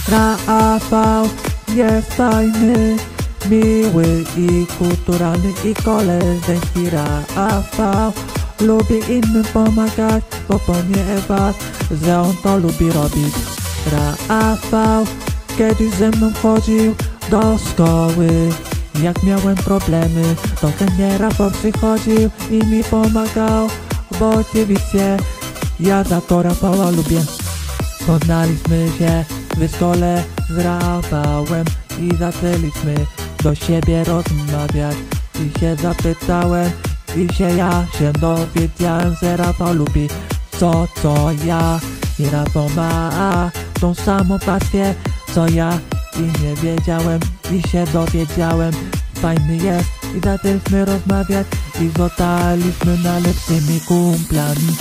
Rafał jest fajny, miły i kulturalny i koleżeński. Rafał lubi innym pomagać, bo ponieważ że on to lubi robić. Rafał kiedyś ze mną chodził do szkoły. Jak miałem problemy, to chętnie Rafał przychodził i mi pomagał, bo oczywiście ja za to Rafała lubię. Poznaliśmy się w szkole z Rafałem i zaczęliśmy do siebie rozmawiać. I się zapytałem ja się dowiedziałem, że Rafał lubi co ja. I Rafał ma tą samą pasję co ja. I nie wiedziałem i się dowiedziałem. Fajny jest i zaczęliśmy rozmawiać i zostaliśmy najlepszymi kumplami.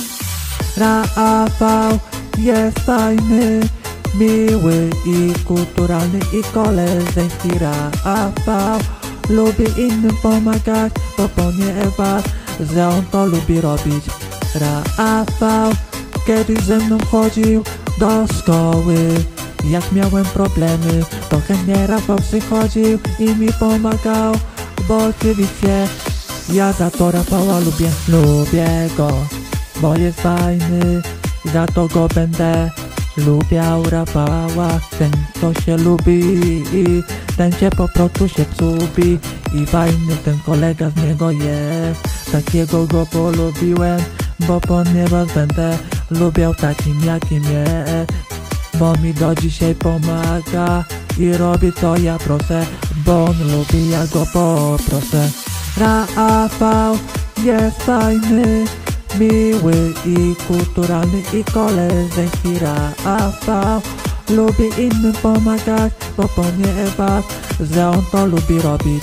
Rafał jest fajny, miły i kulturalny i koleżeński. Rafał lubi innym pomagać, bo ponieważ że on to lubi robić. Rafał kiedyś ze mną chodził do szkoły. Jak miałem problemy, to chętnie Rafał przychodził i mi pomagał, bo oczywiście ja za to Rafała lubię. Lubię go, bo jest fajny i za to go będę lubiał. Rafała, ten kto się lubi i ten się po prostu się psubi. I fajny ten kolega z niego jest, takiego go polubiłem, bo ponieważ będę lubiał takim jakim jest. Bo mi do dzisiaj pomaga i robi co ja proszę, bo on lubi, ja go poproszę. Rafał jest fajny, miły i kulturalny i koleżeński. Rafał lubi innym pomagać, bo ponieważ że on to lubi robić.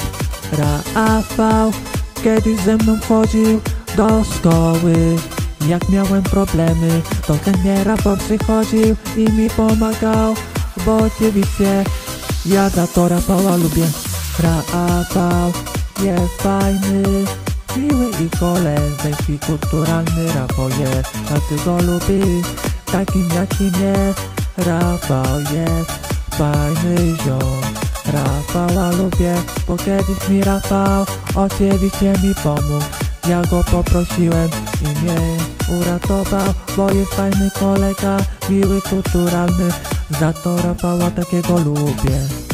Rafał kiedyś ze mną chodził do szkoły. Jak miałem problemy, to chętnie Rafał przychodził i mi pomagał, bo oczywiście ja za to Rafała lubię. Rafał jest fajny, miły i koleżeński, kulturalny. Rafał jest, a ty go lubisz, takim jakim jest. Rafał jest fajny ziom. Rafała lubię, bo kiedyś mi Rafał oczywiście mi pomógł. Ja go poprosiłem i mnie uratował, bo jest fajny kolega, miły, kulturalny. Za to Rafała takiego lubię.